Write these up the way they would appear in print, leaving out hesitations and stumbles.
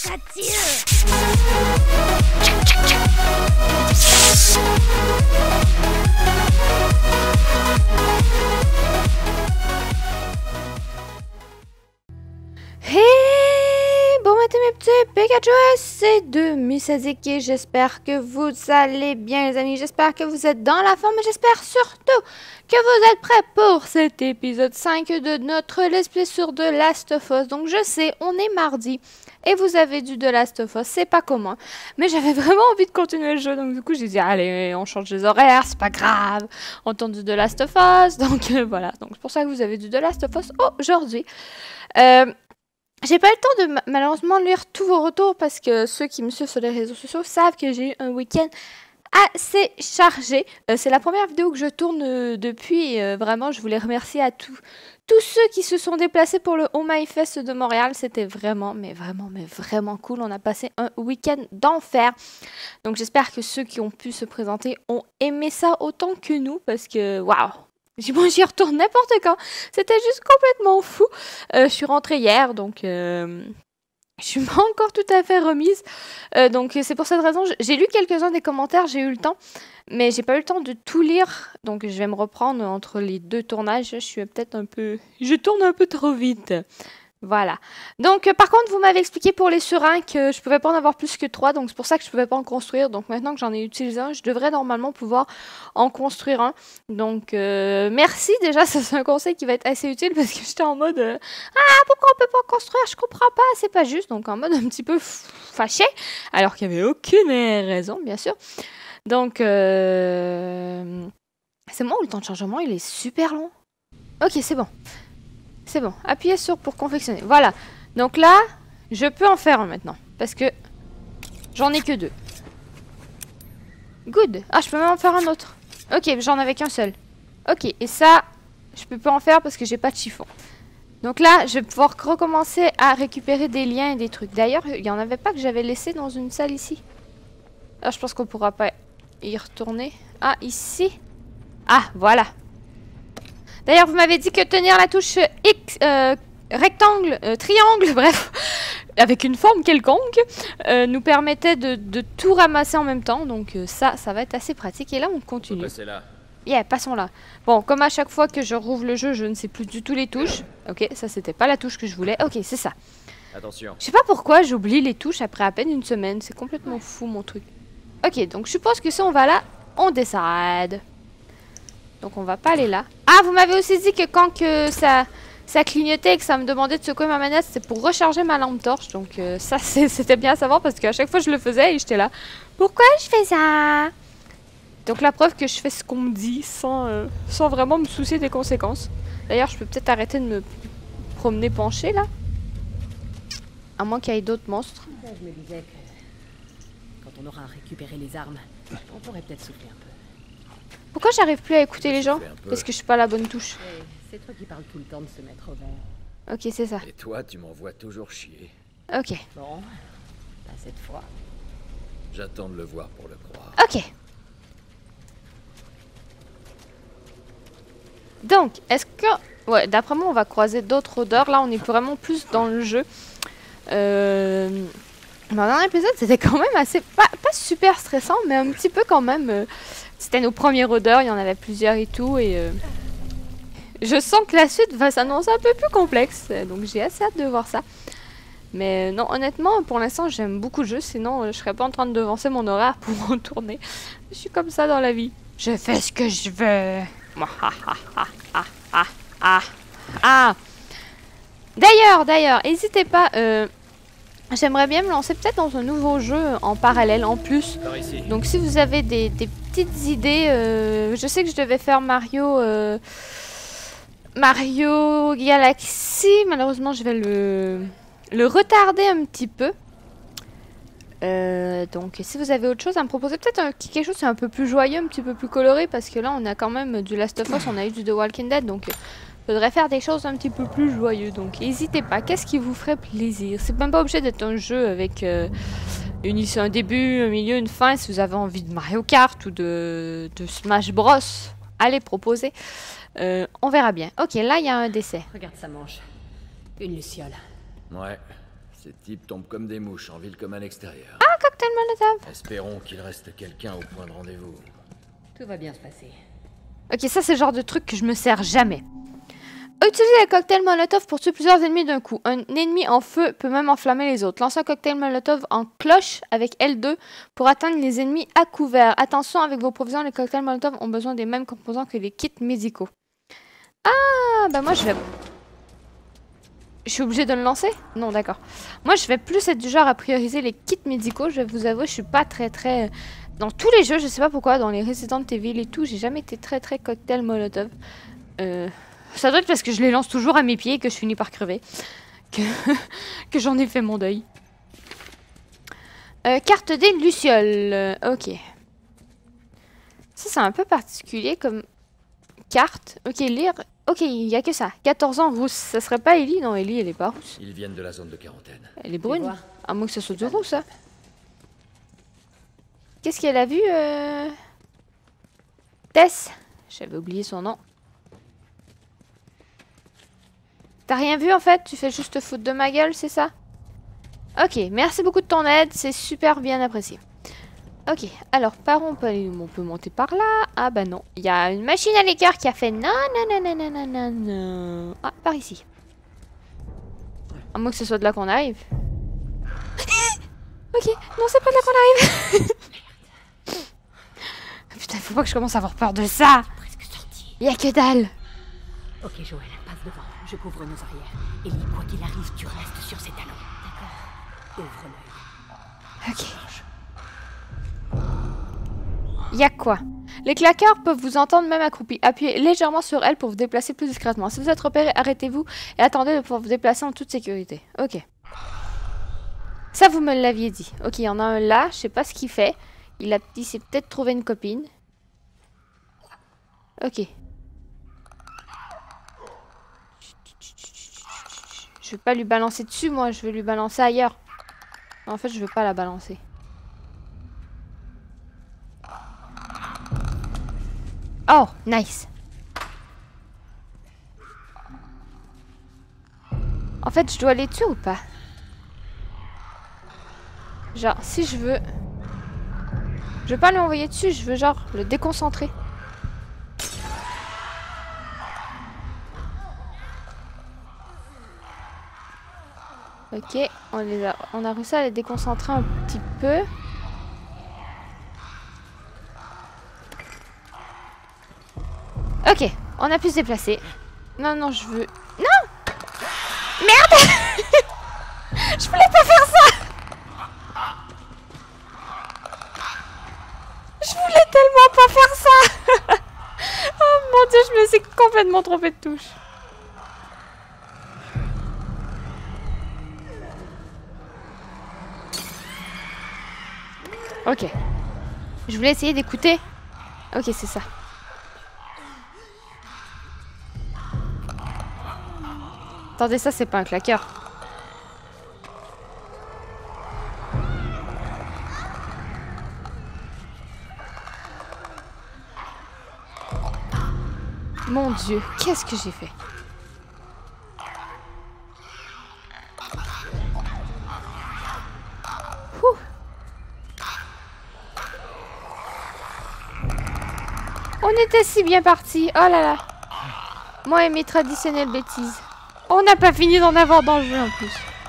Ça tire. Bon matin mes petits Pikachu, c'est de Misaziki. J'espère que vous allez bien les amis, j'espère que vous êtes dans la forme et j'espère surtout que vous êtes prêts pour cet épisode 5 de notre Let's Play sur The Last of Us. Donc je sais, on est mardi et vous avez du The Last of Us, c'est pas commun, mais j'avais vraiment envie de continuer le jeu, donc du coup j'ai dit allez on change les horaires, c'est pas grave, on tente du The Last of Us, donc voilà, donc c'est pour ça que vous avez du The Last of Us aujourd'hui. J'ai pas eu le temps de malheureusement lire tous vos retours parce que ceux qui me suivent sur les réseaux sociaux savent que j'ai eu un week-end assez chargé. C'est la première vidéo que je tourne depuis. Vraiment, je voulais remercier à tous ceux qui se sont déplacés pour le Oh My Fest de Montréal. C'était vraiment, mais vraiment cool. On a passé un week-end d'enfer. Donc j'espère que ceux qui ont pu se présenter ont aimé ça autant que nous parce que waouh! Bon, j'y retourne n'importe quand. C'était juste complètement fou. Je suis rentrée hier, donc je suis pas encore tout à fait remise. Donc c'est pour cette raison, j'ai lu quelques-uns des commentaires, j'ai eu le temps, mais j'ai pas eu le temps de tout lire. Donc je vais me reprendre entre les deux tournages. Je suis peut-être un peu... Je tourne un peu trop vite. Voilà. Donc, par contre, vous m'avez expliqué pour les serins que je pouvais pas en avoir plus que 3, donc c'est pour ça que je pouvais pas en construire. Donc, maintenant que j'en ai utilisé un, je devrais normalement pouvoir en construire un. Donc, merci déjà, ça c'est un conseil qui va être assez utile parce que j'étais en mode ah, pourquoi on peut pas en construire? Je comprends pas, c'est pas juste. Donc, en mode un petit peu fâché, alors qu'il y avait aucune raison, bien sûr. Donc, c'est moi où le temps de chargement il est super long. Ok, c'est bon. C'est bon, appuyez sur pour confectionner. Voilà, donc là, je peux en faire un maintenant. Parce que j'en ai que 2. Good. Ah, je peux même en faire un autre. Ok, j'en avais qu'un seul. Ok, et ça, je peux pas en faire parce que j'ai pas de chiffon. Donc là, je vais pouvoir recommencer à récupérer des liens et des trucs. D'ailleurs, il y en avait pas que j'avais laissé dans une salle ici. Ah, je pense qu'on pourra pas y retourner. Ah, ici. Ah, voilà. D'ailleurs, vous m'avez dit que tenir la touche X, rectangle, triangle, bref, avec une forme quelconque, nous permettait de tout ramasser en même temps. Donc ça va être assez pratique. Et là, on continue. Là. Yeah, passons là. Bon, comme à chaque fois que je rouvre le jeu, je ne sais plus du tout les touches. Ok, ça, c'était pas la touche que je voulais. Ok, c'est ça. Attention. Je sais pas pourquoi j'oublie les touches après à peine une semaine. C'est complètement fou, mon truc. Ok, donc je suppose que si on va là, on décide. Donc on va pas aller là. Ah, vous m'avez aussi dit que quand que ça clignotait et que ça me demandait de secouer ma manette, c'était pour recharger ma lampe torche. Donc ça, c'était bien à savoir parce qu'à chaque fois je le faisais et j'étais là. Pourquoi je fais ça? Donc la preuve que je fais ce qu'on me dit sans vraiment me soucier des conséquences. D'ailleurs, je peux peut-être arrêter de me promener penché là. À moins qu'il y ait d'autres monstres. Je me disais que quand on aura récupéré les armes, on pourrait peut-être souffler un peu. Pourquoi j'arrive plus à écouter les gens? Parce que je suis pas à la bonne touche. C'est toi qui parles tout le temps de se mettre au vert. Ok, c'est ça. Et toi, tu m'envoies toujours chier. Ok. Bon, pas cette fois. J'attends de le voir pour le croire. Ok. Donc, est-ce que... Ouais, d'après moi, on va croiser d'autres odeurs. Là, on est vraiment plus dans le jeu. Dans un épisode, c'était quand même assez... Pas super stressant, mais un petit peu quand même... C'était nos premières odeurs, il y en avait plusieurs et tout. Et je sens que la suite va s'annoncer un peu plus complexe. Donc, j'ai assez hâte de voir ça. Mais non, honnêtement, pour l'instant, j'aime beaucoup le jeu. Sinon, je serais pas en train de devancer mon horaire pour en tourner. Je suis comme ça dans la vie. Je fais ce que je veux. D'ailleurs, n'hésitez pas. J'aimerais bien me lancer peut-être dans un nouveau jeu en parallèle, en plus. Donc si vous avez des petites idées, je sais que je devais faire Mario Galaxy. Malheureusement, je vais le retarder un petit peu. Donc si vous avez autre chose à me proposer, peut-être quelque chose un peu plus joyeux, un petit peu plus coloré, parce que là on a quand même du Last of Us, on a eu du The Walking Dead, donc faudrait faire des choses un petit peu plus joyeux. Donc n'hésitez pas, qu'est-ce qui vous ferait plaisir? C'est même pas obligé d'être un jeu avec un début, un milieu, une fin. Si vous avez envie de Mario Kart ou de Smash Bros, allez proposer. On verra bien. Ok, là il y a un décès. Regarde sa manche. Une luciole. Ouais, Ces types tombent comme des mouches en ville comme à l'extérieur. Ah, cocktail molotov. Espérons qu'il reste quelqu'un au point de rendez-vous. Tout va bien se passer. Ok, ça c'est le genre de truc que je me sers jamais. Utilisez le cocktail molotov pour tuer plusieurs ennemis d'un coup. Un ennemi en feu peut même enflammer les autres. Lancez un cocktail molotov en cloche avec L2 pour atteindre les ennemis à couvert. Attention avec vos provisions, les cocktails molotov ont besoin des mêmes composants que les kits médicaux. Ah, bah moi je vais... Je suis obligée de le lancer? Non, d'accord. Moi je vais plus être du genre à prioriser les kits médicaux. Je vais vous avouer, je suis pas très... Dans tous les jeux, je sais pas pourquoi, dans les Resident Evil et tout, j'ai jamais été très cocktail molotov. Ça doit être parce que je les lance toujours à mes pieds et que je finis par crever. Que j'en ai fait mon deuil. Carte des Lucioles. Ok. Ça, c'est un peu particulier comme carte. Ok, lire. Ok, il n'y a que ça. 14 ans, rousse. Ça serait pas Ellie? Non, Ellie, elle est pas rousse. Ils viennent de la zone de quarantaine. Elle est brune. voir. À moins que ça soit du rousse, ça. Qu'est-ce qu'elle a vu Tess. J'avais oublié son nom. T'as rien vu en fait? Tu fais juste te foutre de ma gueule, c'est ça? Ok, merci beaucoup de ton aide, c'est super bien apprécié. Ok, alors par où on peut aller? On peut monter par là. Ah bah non, il y a une machine à l'écart qui a fait non, non, non, non, non, non, non. Ah, par ici. À moins que ce soit de là qu'on arrive. Ok, non, c'est pas de là qu'on arrive. Putain, faut pas que je commence à avoir peur de ça. Presque sorti. Il y a que dalle. Ok, Joël, passe devant. Je couvre nos arrières. Ellie, quoi qu'il arrive, tu restes sur ses talons. D'accord. Ouvre l'œil. Ok. Y'a quoi? Les claqueurs peuvent vous entendre même accroupis. Appuyez légèrement sur elles pour vous déplacer plus discrètement. Si vous êtes repéré, arrêtez-vous et attendez de pouvoir vous déplacer en toute sécurité. Ok. Ça, vous me l'aviez dit. Ok, il y en a un là. Je sais pas ce qu'il fait. Il s'est peut-être trouvé une copine. Ok. Je vais pas lui balancer dessus, moi. Je vais lui balancer ailleurs. En fait, je veux pas la balancer. Oh, nice. En fait, je dois aller dessus ou pas? Genre, si je veux... Je veux pas lui envoyer dessus, je veux genre le déconcentrer. Ok, on a réussi à les déconcentrer un petit peu. Ok, on a pu se déplacer. Non, non, je veux... Non! Merde! Je voulais pas faire ça! Je voulais tellement pas faire ça! Oh mon dieu, je me suis complètement trompée de touche. Ok. Je voulais essayer d'écouter. Ok, c'est ça. Attendez, ça c'est pas un claqueur. Mon Dieu, qu'est-ce que j'ai fait? Ouh. On était si bien partis. Oh là là. Moi et mes traditionnelles bêtises. On n'a pas fini d'en avoir dans le jeu en plus.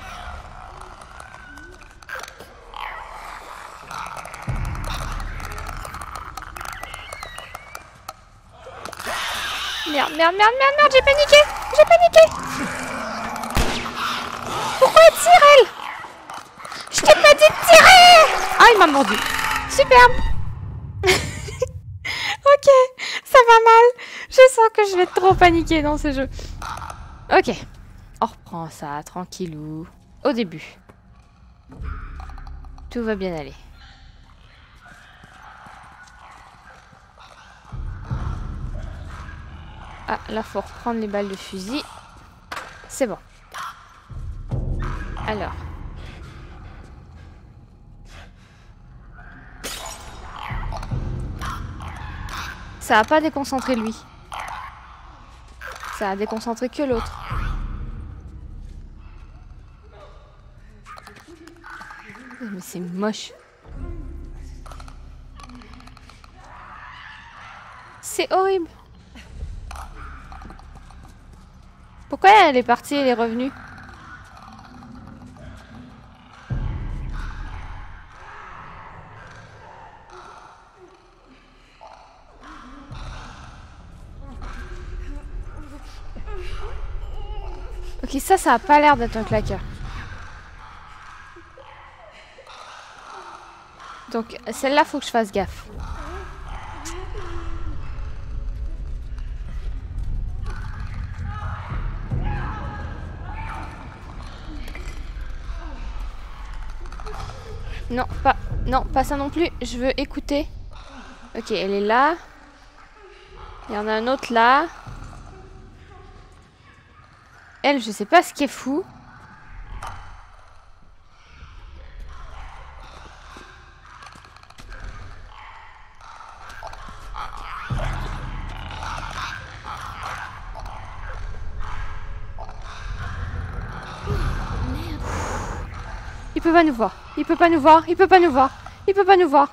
Merde, merde, merde, merde, merde, j'ai paniqué! J'ai paniqué! Pourquoi elle tire, elle? Je t'ai pas dit de tirer! Ah, il m'a mordu. Superbe! Ok, ça va mal. Je sens que je vais trop paniquer dans ce jeu. Ok, on reprend ça, tranquillou. Au début. Tout va bien aller. Ah, là, faut reprendre les balles de fusil. C'est bon. Alors. Ça a pas déconcentré lui. Ça a déconcentré que l'autre. Mais c'est moche. C'est horrible. Pourquoi elle est partie et elle est revenue? Ok, ça a pas l'air d'être un claqueur. Donc, celle-là, faut que je fasse gaffe. Non, pas ça non plus. Je veux écouter. Ok, elle est là. Il y en a un autre là. Elle, je sais pas ce qui est fou. Il peut pas nous voir. Il peut pas nous voir. Il peut pas nous voir. Il peut pas nous voir.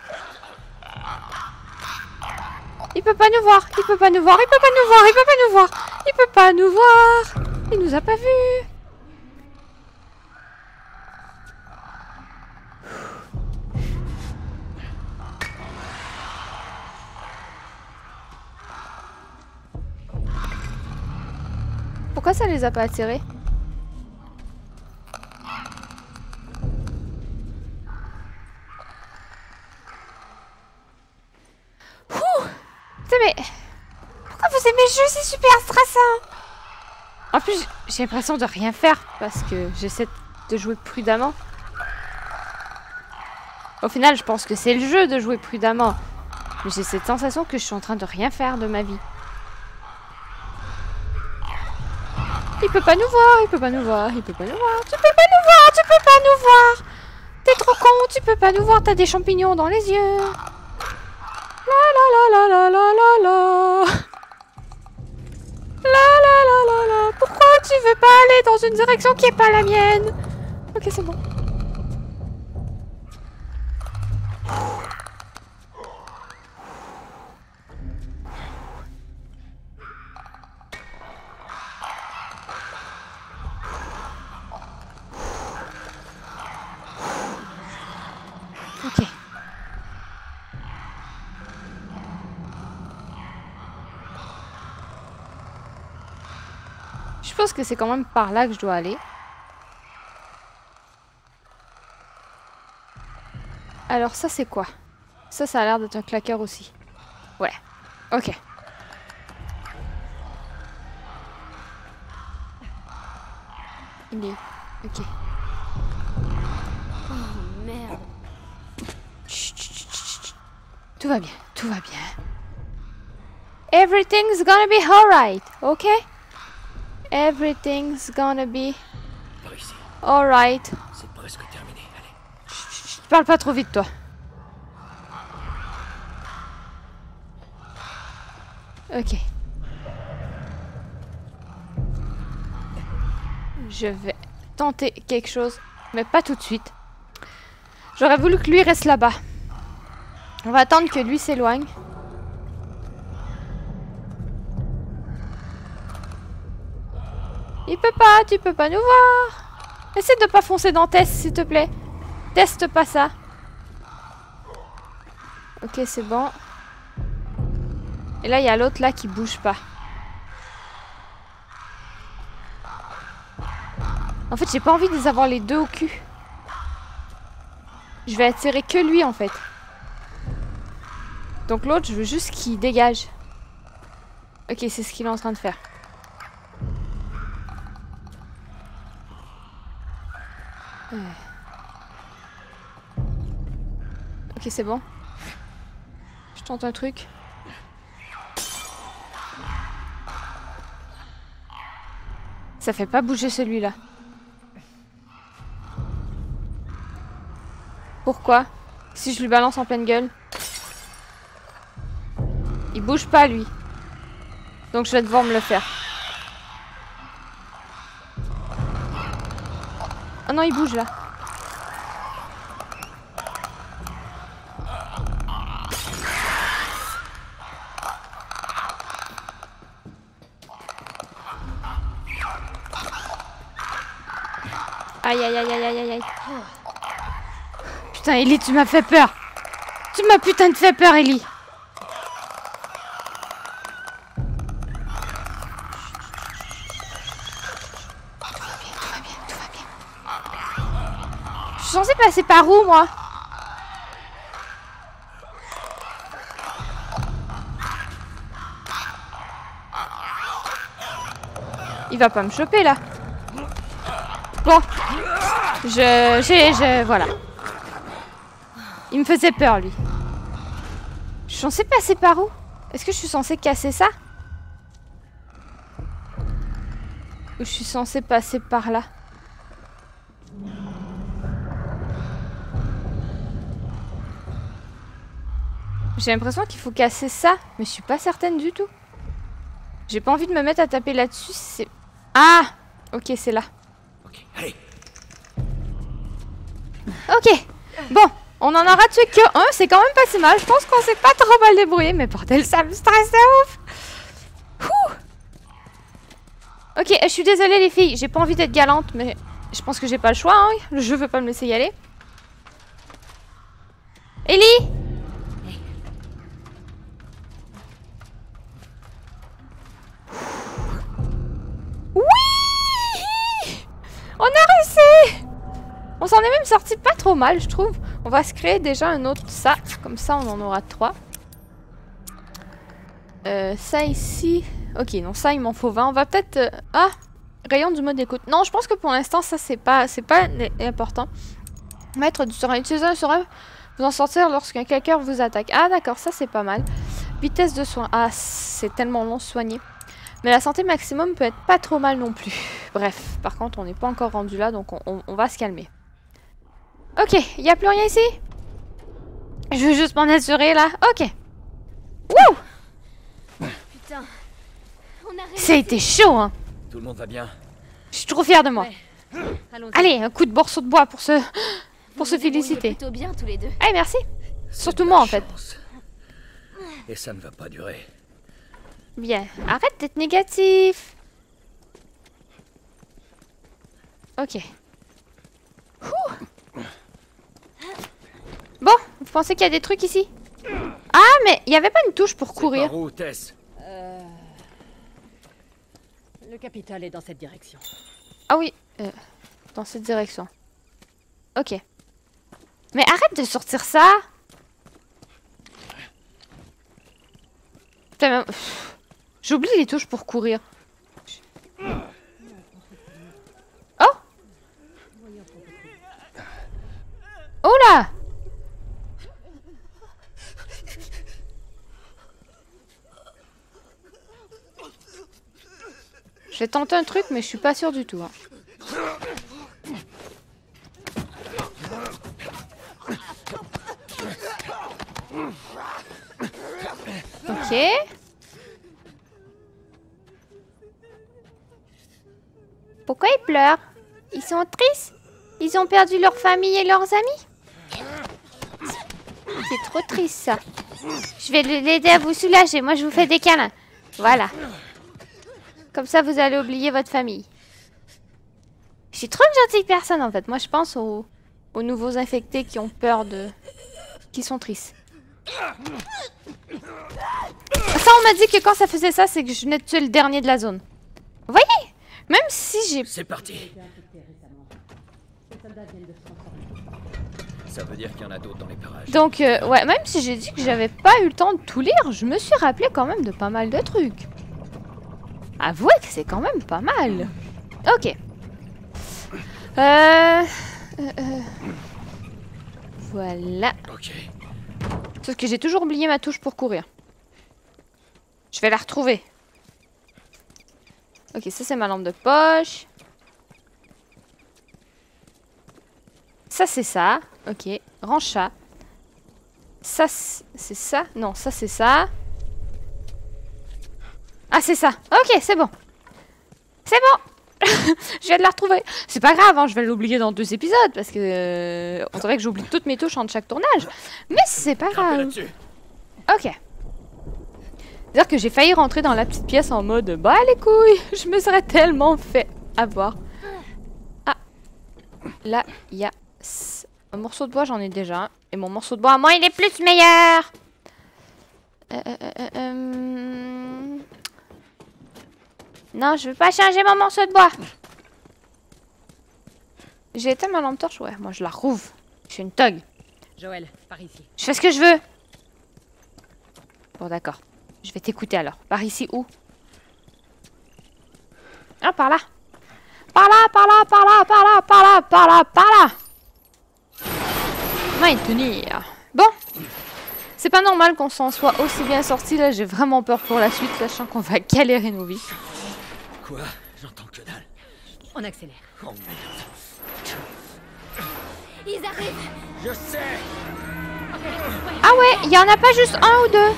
Il peut pas nous voir. Il peut pas nous voir. Il peut pas nous voir. Il peut pas nous voir. Il peut pas nous voir. Il nous a pas vus. Pourquoi ça les a pas attirés? Mais pourquoi vous aimez le jeu? C'est super stressant. En plus, j'ai l'impression de rien faire parce que j'essaie de jouer prudemment. Au final, je pense que c'est le jeu de jouer prudemment. Mais j'ai cette sensation que je suis en train de rien faire de ma vie. Il peut pas nous voir, il peut pas nous voir, il peut pas nous voir. Tu peux pas nous voir, tu peux pas nous voir. T'es trop con, tu peux pas nous voir, t'as des champignons dans les yeux. La la la la la la la. La la la la la. Pourquoi tu veux pas aller dans une direction qui est pas la mienne? Ok, c'est bon. Ok. Je pense que c'est quand même par là que je dois aller. Alors ça c'est quoi? Ça a l'air d'être un claqueur aussi. Ouais. Ok. Il est... Ok. Oh merde. Chut, chut, chut, chut. Tout va bien, tout va bien. Everything's gonna be alright, ok? Everything's gonna be Par ici. alright. C'est presque terminé. Allez. Chut, parle pas trop vite, toi. Ok. Je vais tenter quelque chose, mais pas tout de suite. J'aurais voulu que lui reste là-bas. On va attendre que lui s'éloigne. Il peut pas, tu peux pas nous voir. Essaie de pas foncer dans Tess, s'il te plaît. Teste pas ça. Ok, c'est bon. Et là, il y a l'autre là qui bouge pas. En fait, j'ai pas envie de les avoir les deux au cul. Je vais attirer que lui, en fait. Donc l'autre, je veux juste qu'il dégage. Ok, c'est ce qu'il est en train de faire. Ok, c'est bon. Je tente un truc. Ça fait pas bouger celui-là. Pourquoi? Si je lui balance en pleine gueule. Il bouge pas, lui. Donc je vais devoir me le faire. Ah non, il bouge là. Aïe, aïe, aïe, aïe, aïe, aïe. Putain, Ellie, tu m'as fait peur. Tu m'as putain de fait peur, Ellie. Tout va bien. Je suis censée passer par où, moi? Il va pas me choper, là. Bon. Voilà. Il me faisait peur, lui. Je suis censée passer par où? Est-ce que je suis censée casser ça? Ou je suis censée passer par là? J'ai l'impression qu'il faut casser ça, mais je suis pas certaine du tout. J'ai pas envie de me mettre à taper là-dessus, c'est... Ah! Ok, c'est là. Ok, allez. Ok, bon, on en aura tué que un, c'est quand même pas si mal. Je pense qu'on s'est pas trop mal débrouillé, mais bordel, ça me stresse de ouf. Ouh. Ok, je suis désolée les filles, j'ai pas envie d'être galante, mais je pense que j'ai pas le choix, hein. Je veux pas me laisser y aller. Ellie! Oui! On a réussi! On s'en est même sorti pas trop mal, je trouve. On va se créer déjà un autre ça. Comme ça, on en aura 3. Ça ici... Ok, non, ça, il m'en faut 20. On va peut-être... Ah! Rayon du mode écoute. Non, je pense que pour l'instant, ça, c'est pas important. Mettre du serein. Utiliser un serein, vous en sortir lorsqu'un quelqu'un vous attaque. Ah, d'accord, ça, c'est pas mal. Vitesse de soin. Ah, c'est tellement long soigner. Mais la santé maximum peut être pas trop mal non plus. Bref, par contre, on n'est pas encore rendu là, donc on va se calmer. Ok, il n'y a plus rien ici? Je veux juste m'en assurer, là. Ok. Wouh! Putain, on a réussi. Ça a été chaud, hein. Tout le monde va bien? Je suis trop fière de moi. Ouais. Allons-y. Allez, un coup de morceau de bois pour se Vous féliciter. plutôt bien tous les deux. Allez, merci. C'est Surtout de moi, la en fait. chance. Et ça ne va pas durer. Bien. Arrête d'être négatif. Ok. Ouh. Bon, vous pensez qu'il y a des trucs ici? Ah, mais il n'y avait pas une touche pour courir. Par où, Tess? Le capital est dans cette direction. Ah oui, dans cette direction. Ok. Mais arrête de sortir ça. Putain, mais... J'oublie les touches pour courir. Oh! Oh là! Je vais tenter un truc, mais je suis pas sûre du tout. Hein. Ok. Pourquoi ils pleurent? Ils sont tristes? Ils ont perdu leur famille et leurs amis? C'est trop triste ça. Je vais l'aider à vous soulager. Moi je vous fais des câlins. Voilà. Comme ça vous allez oublier votre famille. Je suis trop une gentille personne en fait. Moi je pense aux nouveaux infectés qui ont peur de... qui sont tristes. Ça on m'a dit que quand ça faisait ça, c'est que je venais de tuer le dernier de la zone. Vous voyez? Même si j'ai... C'est parti. Ça veut dire qu'il y en a d'autres dans les parages. Donc, ouais, même si j'ai dit que j'avais pas eu le temps de tout lire, je me suis rappelé quand même de pas mal de trucs. Avouez que c'est quand même pas mal. Ok. Voilà. Ok. Sauf que j'ai toujours oublié ma touche pour courir. Je vais la retrouver. Ok, ça c'est ma lampe de poche. Ça c'est ça. Ok, range ça. Ça c'est ça. Non, ça c'est ça. Ah c'est ça. Ok, c'est bon. C'est bon. Je viens de la retrouver. C'est pas grave, hein, je vais l'oublier dans 2 épisodes parce que on dirait que j'oublie toutes mes touches entre chaque tournage. Mais c'est pas grave. Ok. C'est-à-dire que j'ai failli rentrer dans la petite pièce en mode bah les couilles, je me serais tellement fait avoir. Ah. Là, il y a un morceau de bois, j'en ai déjà. Et mon morceau de bois, moi, il est plus meilleur. Non, je veux pas changer mon morceau de bois. J'ai éteint ma lampe torche, ouais. Moi, je la rouvre. Je suis une thug. Joël, par ici. Je fais ce que je veux. Bon, d'accord. Je vais t'écouter alors. Par ici, où? Ah, par là. Par là, par là, par là, par là, par là, par là, par là. Maintenir. Bon. C'est pas normal qu'on s'en soit aussi bien sorti. Là, j'ai vraiment peur pour la suite. Là, je sens qu'on va galérer nos vies. Quoi? J'entends que dalle. On accélère. Oh merde. Ils arrivent. Je sais. Ah ouais, il y en a pas juste un ou deux.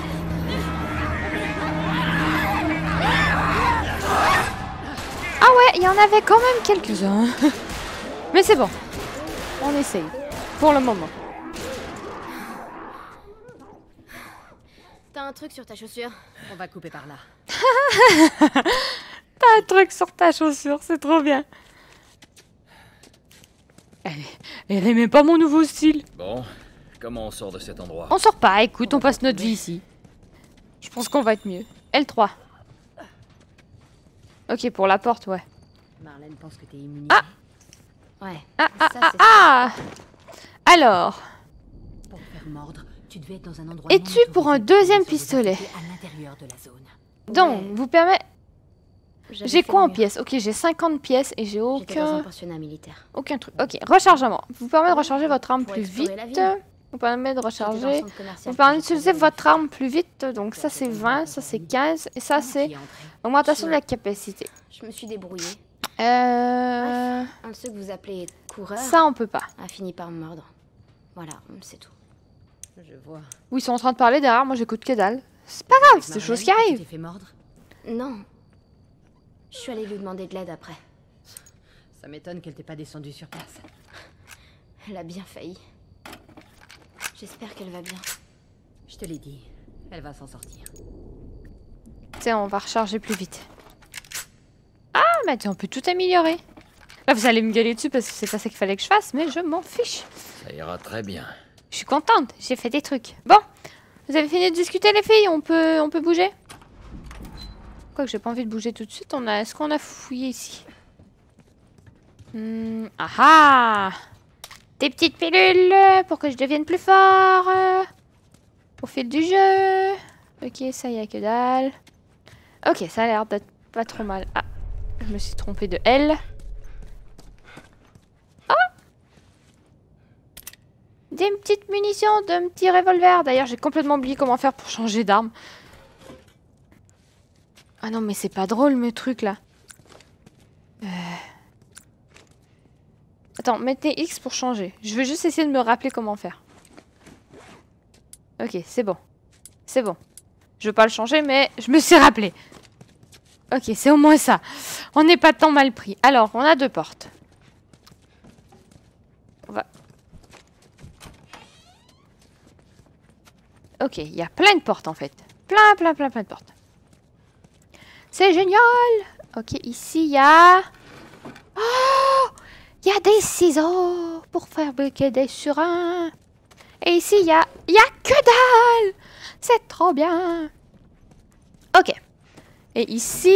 Ah ouais, il y en avait quand même quelques-uns. Mais c'est bon. On essaye. Pour le moment. T'as un truc sur ta chaussure? On va couper par là. T'as un truc sur ta chaussure, c'est trop bien. Elle aimait pas mon nouveau style. Bon, comment on sort de cet endroit? On sort pas, écoute, on passe notre vie ici. Je pense qu'on va être mieux. L3. Ok, pour la porte, ouais. Marlène pense que t'es immunisée. Ah! Ouais. Ah! Alors, Pour te faire mordre, tu devais être dans un endroit. es-tu pour un deuxième pistolet? À l'intérieur de la zone. Donc, vous permet... J'avais J'ai fait quoi en le mien. pièces? Ok, j'ai 50 pièces et j'ai J'étais dans un aucun... pensionnat militaire. Aucun truc. Ok, rechargement. Vous permet de recharger votre arme Pour plus explorer vite. la ville. Vous permet de J'étais dans le recharger... centre commercial Vous permet que d'utiliser j'étais votre arme plus vite. Donc ça c'est 20, ça c'est 15 et ça c'est qui est entré. augmentation de la capacité. Je me suis débrouillée. Euh... Un de ceux que vous appelez coureur Ça on peut pas. a fini par me mordre. Voilà, c'est tout. Je vois. Oui, ils sont en train de parler derrière, moi j'écoute que dalle. C'est pas grave, c'est des choses qui Tu arrivent. t'es fait mordre? Non. Je suis allée lui demander de l'aide après. Ça m'étonne qu'elle t'ait pas descendue sur place. Elle a bien failli. J'espère qu'elle va bien. Je te l'ai dit, elle va s'en sortir. Tiens, on va recharger plus vite. Ah, mais attends, on peut tout améliorer. Là, vous allez me gueuler dessus parce que c'est pas ça qu'il fallait que je fasse, mais je m'en fiche. Ça ira très bien. Je suis contente, j'ai fait des trucs. Bon, vous avez fini de discuter les filles, on peut bouger? Quoique j'ai pas envie de bouger tout de suite, est-ce qu'on a fouillé ici? Ah ah! Des petites pilules pour que je devienne plus fort au fil du jeu. Ok, ça y a que dalle. Ok, ça a l'air d'être pas trop mal. Ah, je me suis trompée de L. Des petites munitions, d'un petit revolver. D'ailleurs, j'ai complètement oublié comment faire pour changer d'arme. Ah non, mais c'est pas drôle, mes trucs, là. Attends, mettez X pour changer. Je veux juste essayer de me rappeler comment faire. Ok, c'est bon. C'est bon. Je veux pas le changer, mais je me suis rappelé. Ok, c'est au moins ça. On n'est pas tant mal pris. Alors, on a deux portes. On va... Ok, il y a plein de portes en fait. Plein de portes. C'est génial! Ok, ici il y a... Oh! Il y a des ciseaux pour fabriquer des surins. Et ici il y a que dalle! C'est trop bien! Ok. Et ici...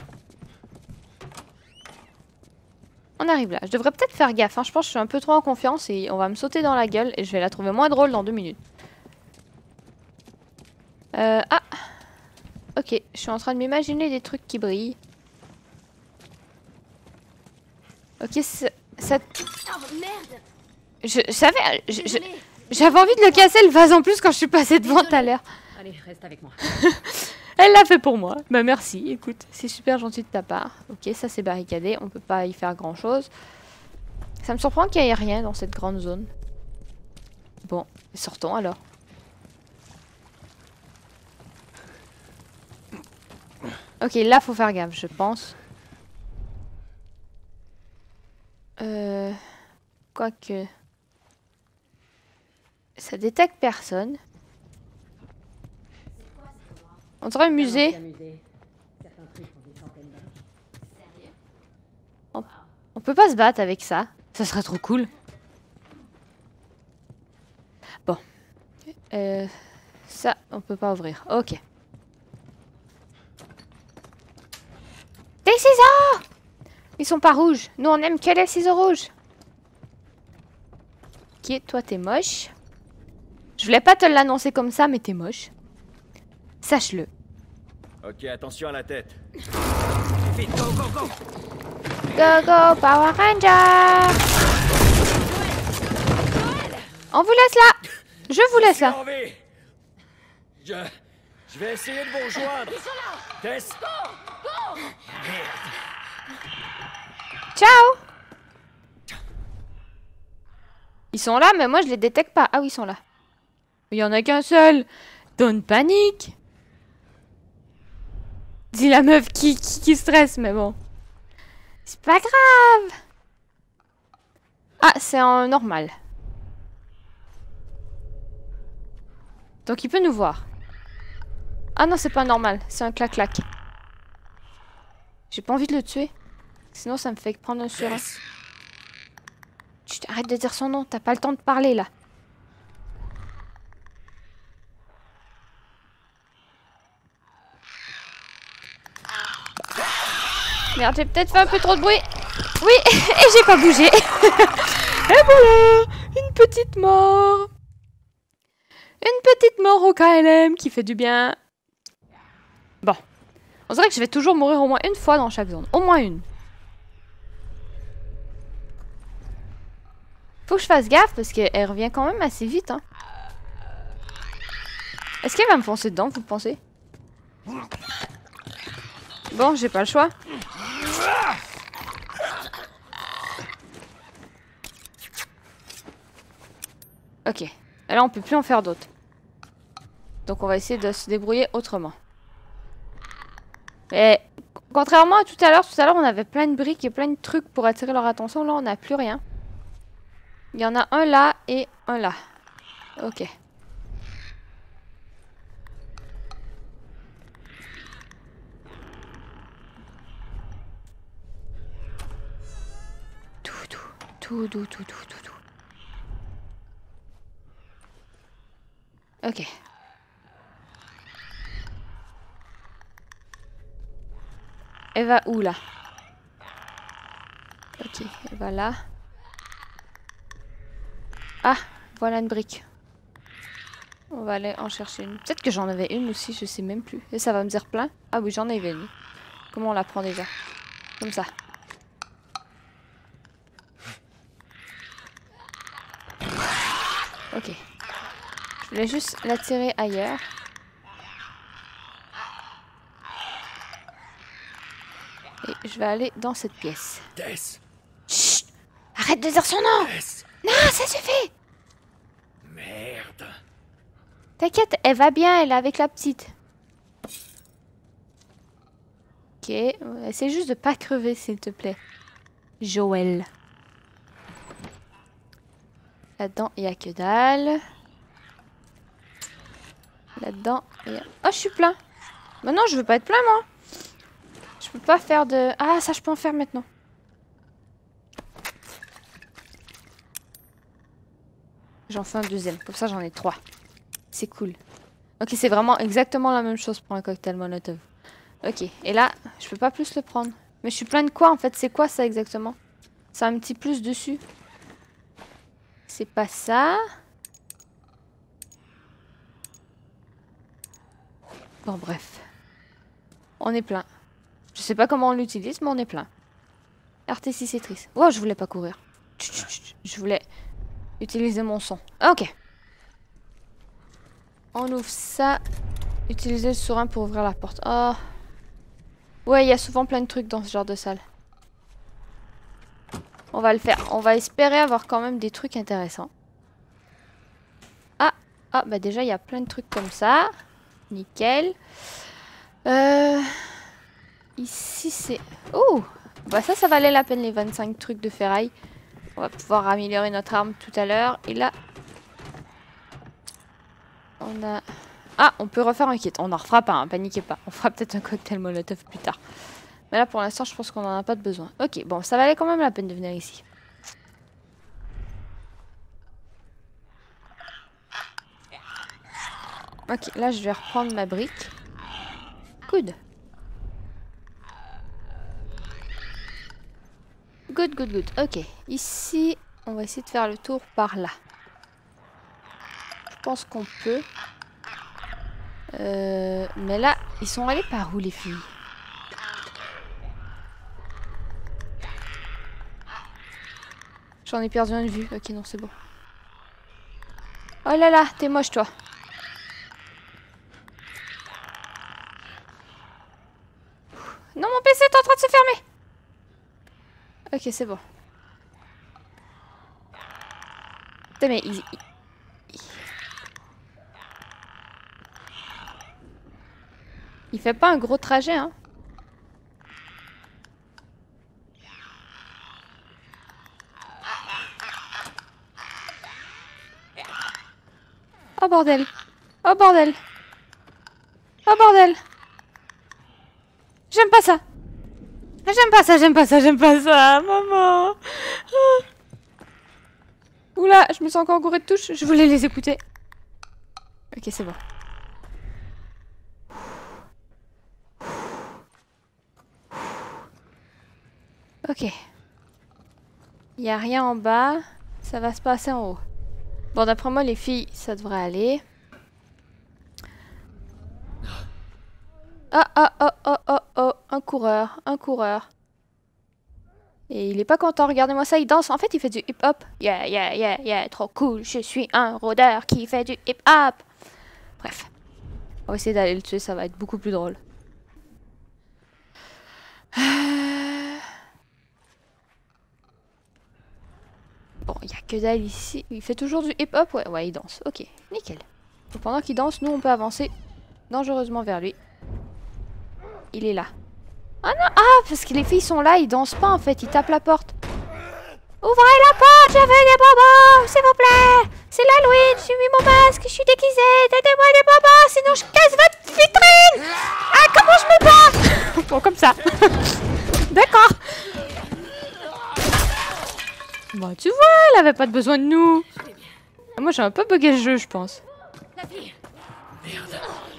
On arrive là. Je devrais peut-être faire gaffe. Hein. Je pense que je suis un peu trop en confiance et on va me sauter dans la gueule et je vais la trouver moins drôle dans 2 minutes. Ah. Ok, je suis en train de m'imaginer des trucs qui brillent. Ok, ça... Oh merde! Je savais... Désolée. J'avais envie de le casser le vase en plus quand je suis passée devant tout à l'heure. Allez, reste avec moi. Elle l'a fait pour moi. Bah merci, écoute, c'est super gentil de ta part. Ok, ça c'est barricadé, on peut pas y faire grand chose. Ça me surprend qu'il n'y ait rien dans cette grande zone. Bon, sortons alors. Ok, là faut faire gaffe, je pense. Quoique... Ça détecte personne. On dirait un musée. On peut pas se battre avec ça. Ça serait trop cool. Bon. Ça, on peut pas ouvrir. Ok. Des ciseaux! Ils sont pas rouges. Nous, on aime que les ciseaux rouges. Ok, toi, t'es moche. Je voulais pas te l'annoncer comme ça, mais t'es moche. Sache-le. Ok, attention à la tête. Vite, go, go, go! Go, go, Power Ranger! On vous laisse là! Je vous laisse là. Je vais essayer de vous rejoindre. Tess. Ciao! Ils sont là, mais moi je les détecte pas. Ah oui, ils sont là. Il y en a qu'un seul. Don't panique. Dis la meuf qui stresse, mais bon. C'est pas grave. Ah, c'est en normal. Donc il peut nous voir. Ah non, c'est pas normal. C'est un clac-clac. J'ai pas envie de le tuer. Sinon, ça me fait prendre un surin. Chut, arrête de dire son nom. T'as pas le temps de parler, là. Merde, j'ai peut-être fait un peu trop de bruit. Oui, et j'ai pas bougé. Et voilà, une petite mort. Une petite mort au KLM qui fait du bien. Bon. On dirait que je vais toujours mourir au moins une fois dans chaque zone. Au moins une. Faut que je fasse gaffe parce qu'elle revient quand même assez vite. Hein. Est-ce qu'elle va me foncer dedans, vous pensez? Bon, j'ai pas le choix. Ok. Et là, on peut plus en faire d'autres. Donc, on va essayer de se débrouiller autrement. Et contrairement à tout à l'heure, on avait plein de briques et plein de trucs pour attirer leur attention. Là, on n'a plus rien. Il y en a un là et un là. Ok. Tout. Ok. Elle va où là? Ok, elle va là. Ah, voilà une brique. On va aller en chercher une. Peut-être que j'en avais une aussi, je sais même plus. Et ça va me dire plein. Ah oui, j'en avais une. Comment on la prend déjà? Comme ça. Ok. Je voulais juste la tirer ailleurs. Et je vais aller dans cette pièce. Tess. Chut! Arrête de dire son nom! Tess. Non, ça suffit! Merde. T'inquiète, elle va bien, elle est avec la petite. Ok, essaie juste de pas crever, s'il te plaît. Joël. Là-dedans, il n'y a que dalle. Là-dedans, il y a... Oh, je suis plein. Bah non, je veux pas être plein, moi. Je peux pas faire de... Ah, ça, je peux en faire maintenant. J'en fais un deuxième. Comme ça, j'en ai 3. C'est cool. Ok, c'est vraiment exactement la même chose pour un cocktail Molotov. Ok, et là, je peux pas plus le prendre. Mais je suis plein de quoi, en fait? C'est quoi, ça, exactement? C'est un petit plus dessus. C'est pas ça. Bon, bref. On est plein. Je sais pas comment on l'utilise, mais on est plein. RT6 c'est triste. Oh, je voulais pas courir. Je voulais utiliser mon son. Ok. On ouvre ça. Utiliser le sourin pour ouvrir la porte. Oh. Ouais, il y a souvent plein de trucs dans ce genre de salle. On va le faire. On va espérer avoir quand même des trucs intéressants. Ah, bah déjà, il y a plein de trucs comme ça. Nickel. Ici, c'est... Oh! Bah ça valait la peine, les 25 trucs de ferraille. On va pouvoir améliorer notre arme tout à l'heure. Et là... On a... Ah, on peut refaire un kit. On n'en refera pas, hein, paniquez pas. On fera peut-être un cocktail Molotov plus tard. Mais là, pour l'instant, je pense qu'on n'en a pas de besoin. Ok, bon, ça valait quand même la peine de venir ici. Ok, là je vais reprendre ma brique. Good. Good, good, good. Ok, ici, on va essayer de faire le tour par là. Je pense qu'on peut. Mais là, ils sont allés par où les filles? J'en ai perdu un de vue. Ok, non, c'est bon. Oh là là, t'es moche, toi. Non, mon PC est en train de se fermer. Ok, c'est bon. Putain, mais il fait pas un gros trajet, hein. Oh bordel. Oh bordel. Oh bordel. J'aime pas ça. J'aime pas ça, j'aime pas ça, j'aime pas ça, maman. Oula, je me sens encore gourée de touches, je voulais les écouter. Ok, c'est bon. Ok. Il n'y a rien en bas, ça va se passer en haut. Bon, d'après moi, les filles, ça devrait aller. Ah, ah, oh, oh, oh, oh, un coureur, un coureur. Et il est pas content, regardez-moi ça, il danse. En fait, il fait du hip-hop. Yeah, yeah, yeah, yeah, trop cool, je suis un rôdeur qui fait du hip-hop. Bref. On va essayer d'aller le tuer, ça va être beaucoup plus drôle. Bon, il n'y a que dalle ici. Il fait toujours du hip-hop, ouais, ouais, il danse. Ok, nickel. Et pendant qu'il danse, nous, on peut avancer dangereusement vers lui. Il est là. Ah non, ah, parce que les filles sont là, ils dansent pas en fait, ils tapent la porte. Ouvrez la porte, je veux des bonbons, s'il vous plaît. C'est l'Halloween, j'ai mis mon masque, je suis déguisée, donnez-moi des bonbons, sinon je casse votre vitrine. Ah, comment je me bats? Bon, comme ça. D'accord. Bon, tu vois, elle avait pas de besoin de nous. Moi, j'ai un peu bugué le jeu, je pense. La fille. Merde.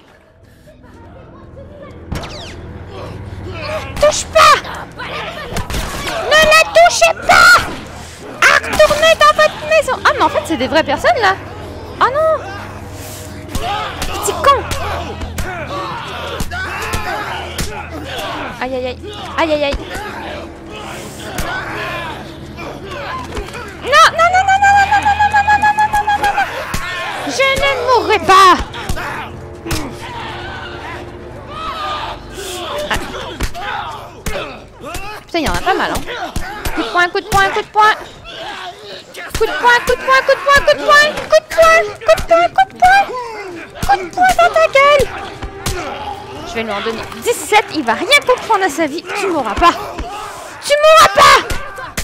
Touche pas! Ne la touchez pas! Ah, retournez dans votre maison! Ah, mais en fait, c'est des vraies personnes, là! Ah non! Petit con! Aïe, aïe, aïe! Aïe, aïe, aïe! Non, non, non, non, non, non, non, non, non, non, non, non, non, non, non! Je ne mourrai pas! Putain, il y en a pas mal, hein. Coup de poing, coup de poing, coup de poing. Coup de poing, coup de poing, coup de poing, coup de poing. Coup de poing, coup de poing, coup de poing. Coup de poing dans ta gueule. Je vais lui en donner 17, il va rien comprendre à sa vie. Tu mourras pas. Tu mourras pas.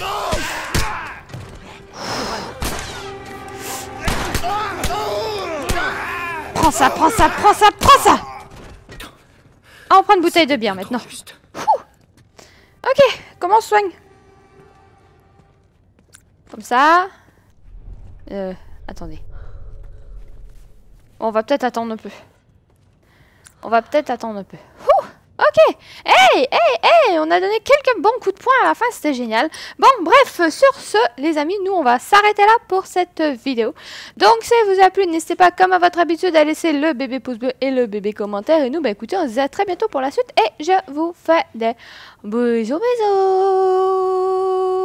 Prends ça, prends ça, prends ça, prends ça. Ah, on prend une bouteille de bière maintenant. Ok, comment on se soigne? Comme ça. Attendez. On va peut-être attendre un peu. On va peut-être attendre un peu. Ouh, ok. Hey, hey, hey, on a donné quelques bons coups de poing à la fin, c'était génial. Bon, bref, sur ce, les amis, nous, on va s'arrêter là pour cette vidéo. Donc, si elle vous a plu, n'hésitez pas, comme à votre habitude, à laisser le bébé pouce bleu et le bébé commentaire. Et nous, bah écoutez, on se dit à très bientôt pour la suite. Et je vous fais des bisous, bisous.